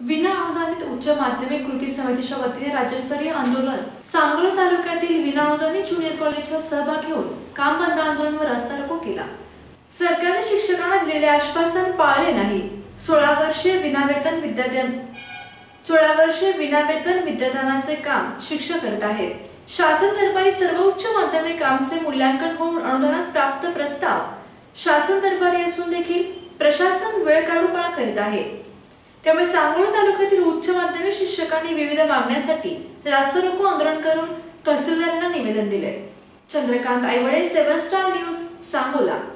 विना अनुदानित उच्च माध्यमिक कृती समितीच्या वतीने राज्यस्तरीय आंदोलन। सांगोला तालुक्यातील विना अनुदानित ज्युनियर कॉलेजचा सहभाग घेऊन काम बंद आंदोलन व रस्ता रोको केला। सरकारने शिक्षकांना दिलेले आश्वासन पाळले नाही। 16 वर्षे विना वेतन विद्यार्थ्यांचे काम शिक्षक करत आहेत। शासन दरबारी सर्व उच्च माध्यमिक कामचे मूल्यांकन होऊन अनुदानास प्राप्त प्रस्ताव शासन दरबारी असून देखील प्रशासन वेळ काढूपणा करीत आहे। त्यामुळे सांगोला तालुक्यातील उच्च माध्यमिक शिक्षकांनी विविध मागण्यांसाठी रास्ता रोको आंदोलन करून तहसीलदारांना निवेदन दिले। Chandrakant Aiwade, 7 star news, Sangola.